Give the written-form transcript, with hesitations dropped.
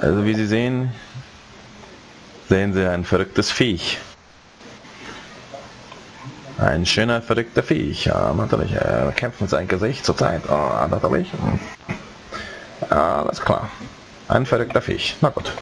Also wie Sie sehen, Sie ein verrücktes Viech. Ein schöner, verrückter Viech. Ja, natürlich. Er kämpft mit seinem Gesicht zurzeit. Oh, natürlich. Alles klar. Ein verrückter Viech. Na gut.